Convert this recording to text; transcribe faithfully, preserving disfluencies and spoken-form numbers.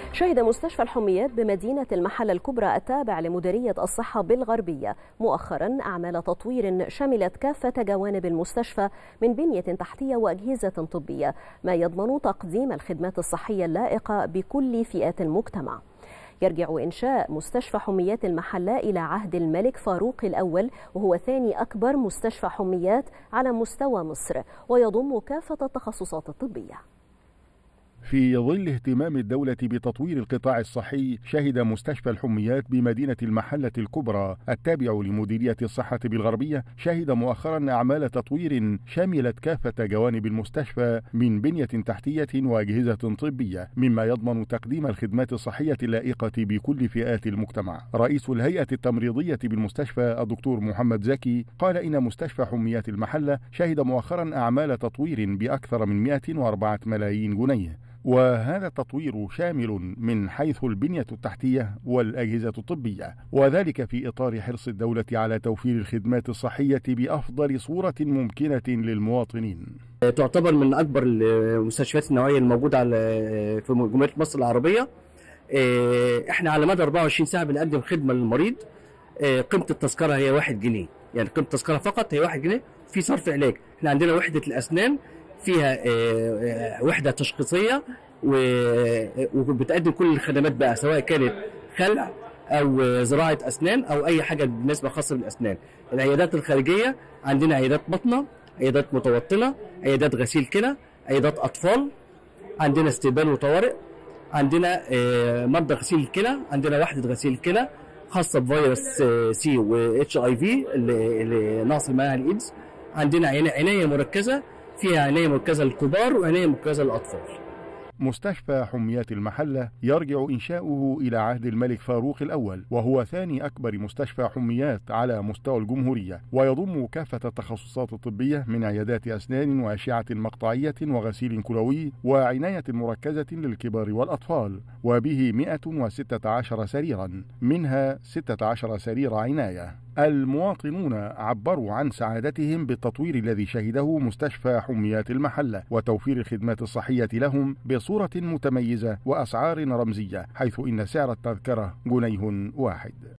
شهد مستشفى الحميات بمدينة المحلة الكبرى التابع لمديرية الصحة بالغربية مؤخرا أعمال تطوير شملت كافة جوانب المستشفى من بنية تحتية وأجهزة طبية، ما يضمن تقديم الخدمات الصحية اللائقة بكل فئات المجتمع. يرجع إنشاء مستشفى حميات المحلة إلى عهد الملك فاروق الأول، وهو ثاني أكبر مستشفى حميات على مستوى مصر، ويضم كافة التخصصات الطبية. في ظل اهتمام الدولة بتطوير القطاع الصحي، شهد مستشفى الحميات بمدينة المحلة الكبرى التابع لمديرية الصحة بالغربية شهد مؤخرا أعمال تطوير شملت كافة جوانب المستشفى من بنية تحتية وأجهزة طبية، مما يضمن تقديم الخدمات الصحية اللائقة بكل فئات المجتمع. رئيس الهيئة التمريضية بالمستشفى الدكتور محمد زكي قال إن مستشفى حميات المحلة شهد مؤخرا أعمال تطوير بأكثر من مئة وأربعة ملايين جنيه، وهذا التطوير شامل من حيث البنية التحتية والأجهزة الطبية، وذلك في إطار حرص الدولة على توفير الخدمات الصحية بأفضل صورة ممكنة للمواطنين. تعتبر من أكبر المستشفيات النوعية الموجودة على في جمهورية مصر العربية. احنا على مدى أربعة وعشرين ساعة بنقدم خدمة للمريض. قيمة التذكرة هي واحد جنيه، يعني قيمة التذكرة فقط هي واحد جنيه في صرف علاج. احنا عندنا وحدة الأسنان فيها وحدة تشخيصية وبتقدم كل الخدمات بقى، سواء كانت خلع أو زراعة أسنان أو أي حاجة بالنسبة خاصة بالأسنان. العيادات الخارجية عندنا عيادات بطنة، عيادات متوطنة، عيادات غسيل كلى، عيادات أطفال، عندنا استقبال وطوارئ، عندنا مرضى غسيل الكلى، عندنا وحدة غسيل الكلى خاصة بفيروس سي و اتش اي في اللي ناقص معاها الايدز. عندنا عناية مركزة فيها عناية مركزة للكبار وعناية مركزة للأطفال. مستشفى حميات المحلة يرجع إنشاؤه إلى عهد الملك فاروق الأول، وهو ثاني أكبر مستشفى حميات على مستوى الجمهورية، ويضم كافة التخصصات الطبية من عيادات أسنان وأشعة مقطعية وغسيل كلوي وعناية مركزة للكبار والأطفال، وبه مئة وستة عشر سريرا، منها ستة عشر سرير عناية. المواطنون عبروا عن سعادتهم بالتطوير الذي شهده مستشفى حميات المحلة وتوفير الخدمات الصحية لهم بصورة متميزة وأسعار رمزية، حيث إن سعر التذكرة جنيه واحد.